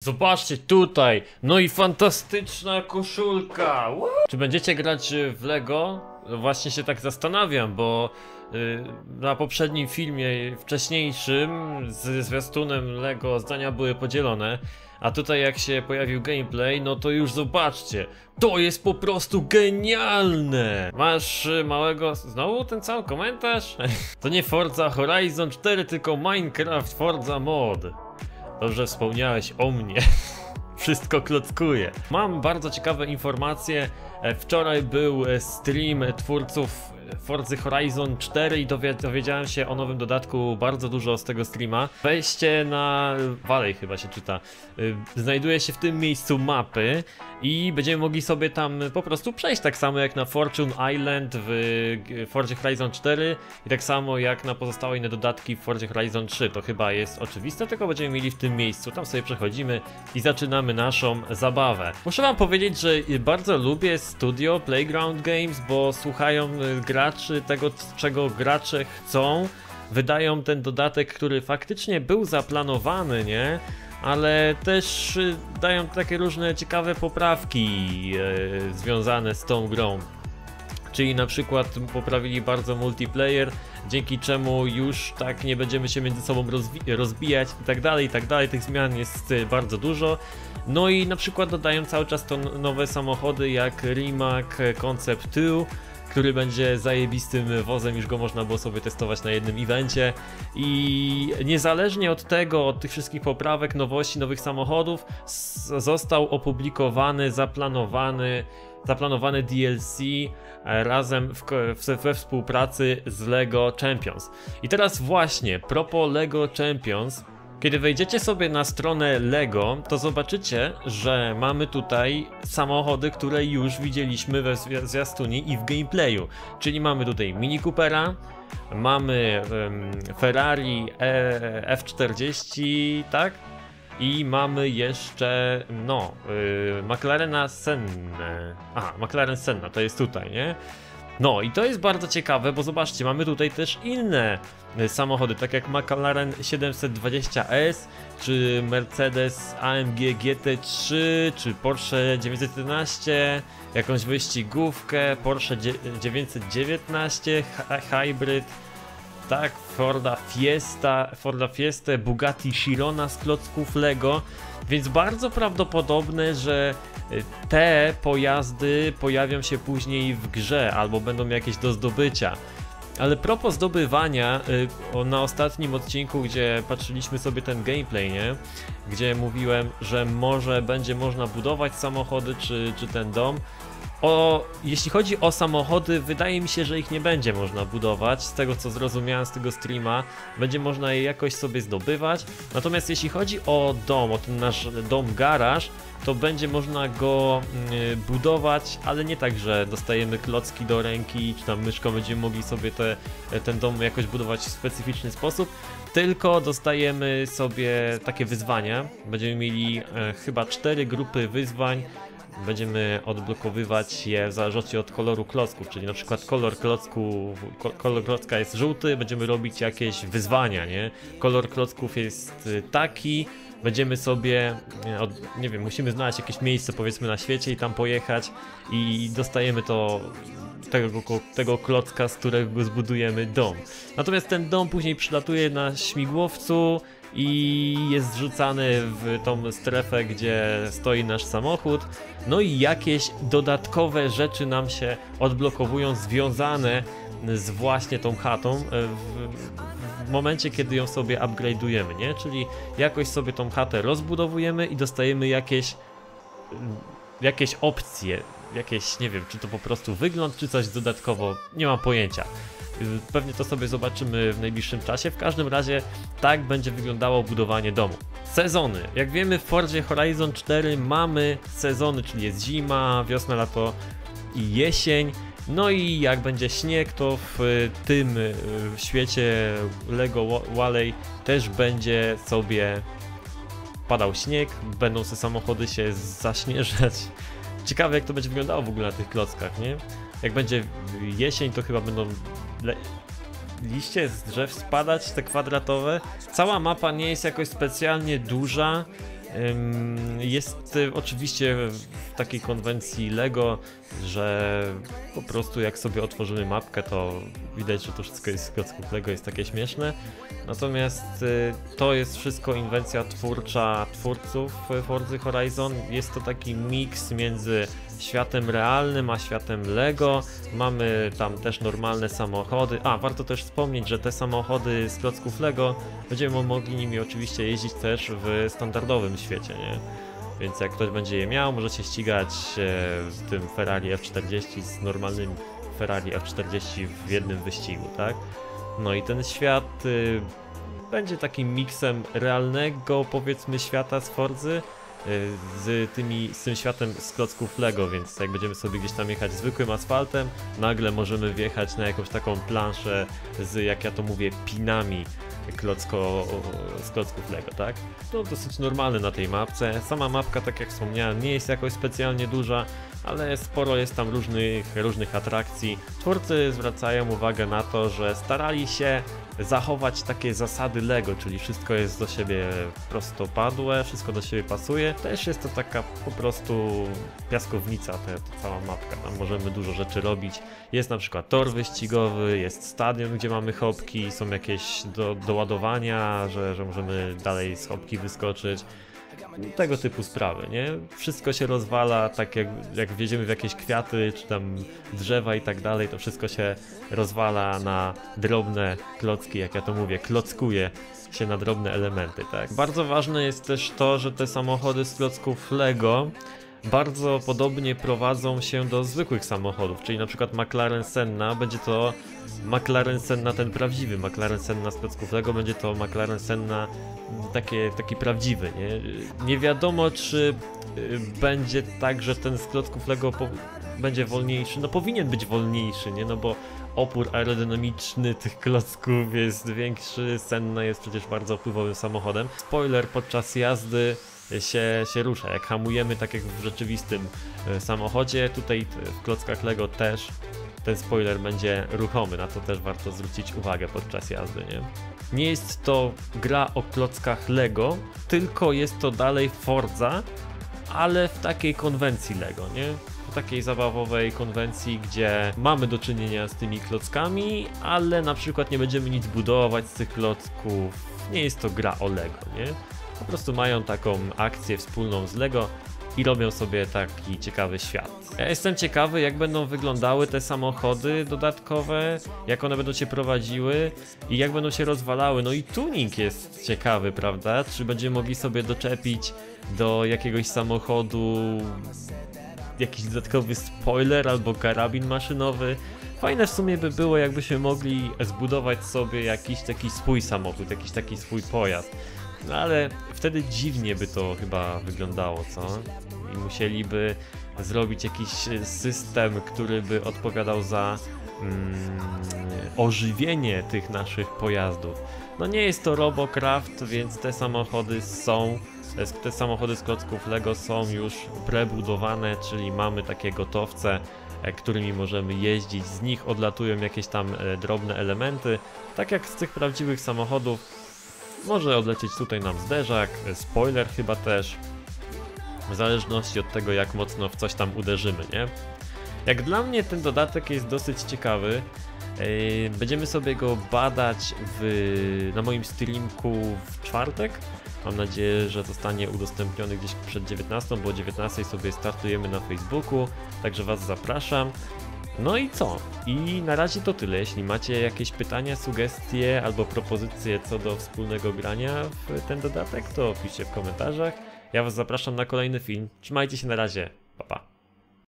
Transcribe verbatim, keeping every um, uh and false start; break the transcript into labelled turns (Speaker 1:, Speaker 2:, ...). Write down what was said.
Speaker 1: Zobaczcie tutaj, no i fantastyczna koszulka. Woo! Czy będziecie grać w Lego? Właśnie się tak zastanawiam, bo yy, na poprzednim filmie wcześniejszym z zwiastunem Lego zdania były podzielone. A tutaj jak się pojawił gameplay, no to już zobaczcie, to jest po prostu genialne! Masz y, małego... Znowu ten cały komentarz? To nie Forza Horizon cztery, tylko Minecraft Forza Mod. Dobrze wspomniałeś o mnie. Wszystko klockuje. Mam bardzo ciekawe informacje. Wczoraj był stream twórców Forza Horizon cztery i dowiedziałem się o nowym dodatku bardzo dużo z tego streama. Wejście na Valley chyba się czyta. Znajduje się w tym miejscu mapy i będziemy mogli sobie tam po prostu przejść, tak samo jak na Fortune Island w Forza Horizon cztery i tak samo jak na pozostałe inne dodatki w Forza Horizon trzy. To chyba jest oczywiste, tylko będziemy mieli w tym miejscu. Tam sobie przechodzimy i zaczynamy naszą zabawę. Muszę wam powiedzieć, że bardzo lubię studio Playground Games, bo słuchają graczy, tego czego gracze chcą, wydają ten dodatek, który faktycznie był zaplanowany, nie? Ale też dają takie różne ciekawe poprawki e, związane z tą grą. Czyli na przykład poprawili bardzo multiplayer, dzięki czemu już tak nie będziemy się między sobą rozbijać i tak dalej, i tak dalej. Tych zmian jest bardzo dużo. No i na przykład dodają cały czas to nowe samochody jak Rimac Concept dwa, który będzie zajebistym wozem, już go można było sobie testować na jednym evencie. I niezależnie od tego, od tych wszystkich poprawek, nowości, nowych samochodów, został opublikowany, zaplanowany, zaplanowany D L C razem w, w, we współpracy z LEGO Champions. I teraz właśnie, propos LEGO Champions, kiedy wejdziecie sobie na stronę LEGO, to zobaczycie, że mamy tutaj samochody, które już widzieliśmy we zwiastunie i w gameplayu. Czyli mamy tutaj Mini Coopera, mamy um, Ferrari e, F czterdzieści, tak? I mamy jeszcze, no, yy, McLarena Senna. Aha, McLaren Senna, to jest tutaj, nie? No i to jest bardzo ciekawe, bo zobaczcie, mamy tutaj też inne samochody, tak jak McLaren siedemset dwadzieścia S, czy Mercedes A M G G T trzy, czy Porsche dziewięćset jedenaście, jakąś wyścigówkę, Porsche dziewięćset dziewiętnaście, Hybrid, tak, Forda Fiesta, Forda Fiesta, Bugatti Chirona z klocków Lego, więc bardzo prawdopodobne, że te pojazdy pojawią się później w grze albo będą jakieś do zdobycia. Ale propos zdobywania, na ostatnim odcinku, gdzie patrzyliśmy sobie ten gameplay, nie? Gdzie mówiłem, że może będzie można budować samochody czy, czy ten dom. O, jeśli chodzi o samochody, wydaje mi się, że ich nie będzie można budować. Z tego co zrozumiałem z tego streama, będzie można je jakoś sobie zdobywać. Natomiast jeśli chodzi o dom, o ten nasz dom garaż, to będzie można go y, budować, ale nie tak, że dostajemy klocki do ręki, czy tam myszką będziemy mogli sobie te, ten dom jakoś budować w specyficzny sposób, tylko dostajemy sobie takie wyzwania. Będziemy mieli y, chyba cztery grupy wyzwań. Będziemy odblokowywać je w zależności od koloru klocków, czyli na przykład kolor klocku, kolor klocka jest żółty, będziemy robić jakieś wyzwania, nie? Kolor klocków jest taki, będziemy sobie, nie wiem, musimy znaleźć jakieś miejsce powiedzmy na świecie i tam pojechać i dostajemy to tego, tego klocka, z którego zbudujemy dom. Natomiast ten dom później przylatuje na śmigłowcu i jest zrzucany w tą strefę, gdzie stoi nasz samochód. No i jakieś dodatkowe rzeczy nam się odblokowują związane z właśnie tą chatą w, w momencie, kiedy ją sobie upgrade'ujemy, nie? Czyli jakoś sobie tą chatę rozbudowujemy i dostajemy jakieś jakieś opcje, jakieś, nie wiem, czy to po prostu wygląd, czy coś dodatkowo, nie mam pojęcia. Pewnie to sobie zobaczymy w najbliższym czasie. W każdym razie tak będzie wyglądało budowanie domu. Sezony. Jak wiemy, w Forzie Horizon cztery mamy sezony, czyli jest zima, wiosna, lato i jesień. No i jak będzie śnieg, to w tym w świecie LEGO Valley też będzie sobie padał śnieg, będą te samochody się zaśnieżać. Ciekawe, jak to będzie wyglądało w ogóle na tych klockach, nie? Jak będzie jesień, to chyba będą liście z drzew spadać, te kwadratowe. Cała mapa nie jest jakoś specjalnie duża, Jest y, oczywiście w takiej konwencji LEGO, że po prostu jak sobie otworzymy mapkę, to widać, że to wszystko jest z klocków LEGO, jest takie śmieszne. Natomiast y, to jest wszystko inwencja twórcza twórców Forzy Horizon. Jest to taki miks między światem realnym a światem LEGO. Mamy tam też normalne samochody. A, warto też wspomnieć, że te samochody z klocków LEGO będziemy mogli nimi oczywiście jeździć też w standardowym świecie, nie? Więc jak ktoś będzie je miał, może się ścigać z tym Ferrari F czterdzieści z normalnym Ferrari F czterdzieści w jednym wyścigu, tak? No i ten świat y, będzie takim miksem realnego, powiedzmy, świata z Forzy z, tymi, z tym światem z klocków LEGO, więc jak będziemy sobie gdzieś tam jechać zwykłym asfaltem, nagle możemy wjechać na jakąś taką planszę z, jak ja to mówię, pinami klocko, z klocków LEGO, tak? To dosyć normalne na tej mapce. Sama mapka, tak jak wspomniałem, nie jest jakoś specjalnie duża, ale sporo jest tam różnych, różnych atrakcji. Twórcy zwracają uwagę na to, że starali się zachować takie zasady LEGO, czyli wszystko jest do siebie prostopadłe, wszystko do siebie pasuje. Też jest to taka po prostu piaskownica, ta, ta cała mapka. Tam możemy dużo rzeczy robić. Jest na przykład tor wyścigowy, jest stadion, gdzie mamy hopki, są jakieś do, doładowania, że, że możemy dalej z hopki wyskoczyć. Tego typu sprawy, nie? Wszystko się rozwala, tak jak, jak wjedziemy w jakieś kwiaty, czy tam drzewa i tak dalej, to wszystko się rozwala na drobne klocki, jak ja to mówię, klockuje się na drobne elementy, tak? Bardzo ważne jest też to, że te samochody z klocków LEGO bardzo podobnie prowadzą się do zwykłych samochodów, czyli na przykład McLaren Senna będzie to McLaren Senna ten prawdziwy, McLaren Senna z klocków LEGO będzie to McLaren Senna takie, taki prawdziwy, nie? Nie wiadomo, czy będzie tak, że ten z klocków LEGO będzie wolniejszy, no powinien być wolniejszy, nie? No bo opór aerodynamiczny tych klocków jest większy, Senna jest przecież bardzo wpływowym samochodem. Spoiler podczas jazdy się, się rusza, jak hamujemy tak jak w rzeczywistym samochodzie, tutaj w klockach LEGO też ten spoiler będzie ruchomy, na to też warto zwrócić uwagę podczas jazdy, nie? Nie jest to gra o klockach LEGO, tylko jest to dalej Forza, ale w takiej konwencji LEGO, nie? W takiej zabawowej konwencji, gdzie mamy do czynienia z tymi klockami, ale na przykład nie będziemy nic budować z tych klocków. Nie jest to gra o LEGO, nie? Po prostu mają taką akcję wspólną z LEGO i robią sobie taki ciekawy świat. Ja jestem ciekawy, jak będą wyglądały te samochody dodatkowe, jak one będą się prowadziły i jak będą się rozwalały. No i tuning jest ciekawy, prawda? Czy będziemy mogli sobie doczepić do jakiegoś samochodu jakiś dodatkowy spoiler albo karabin maszynowy. Fajne w sumie by było, jakbyśmy mogli zbudować sobie jakiś taki swój samochód, jakiś taki swój pojazd. No ale wtedy dziwnie by to chyba wyglądało, co? I musieliby zrobić jakiś system, który by odpowiadał za mm, ożywienie tych naszych pojazdów. No nie jest to Robocraft, więc te samochody są, te samochody z klocków LEGO są już prebudowane, czyli mamy takie gotowce, którymi możemy jeździć, z nich odlatują jakieś tam drobne elementy, tak jak z tych prawdziwych samochodów. Może odlecieć tutaj nam zderzak, spoiler chyba też, w zależności od tego, jak mocno w coś tam uderzymy, nie? Jak dla mnie ten dodatek jest dosyć ciekawy. Będziemy sobie go badać w, na moim streamku w czwartek. Mam nadzieję, że zostanie udostępniony gdzieś przed dziewiętnastą, bo o dziewiętnastej sobie startujemy na Facebooku, także Was zapraszam. No i co? I na razie to tyle. Jeśli macie jakieś pytania, sugestie albo propozycje co do wspólnego grania w ten dodatek, to piszcie w komentarzach. Ja Was zapraszam na kolejny film. Trzymajcie się, na razie. Pa, pa.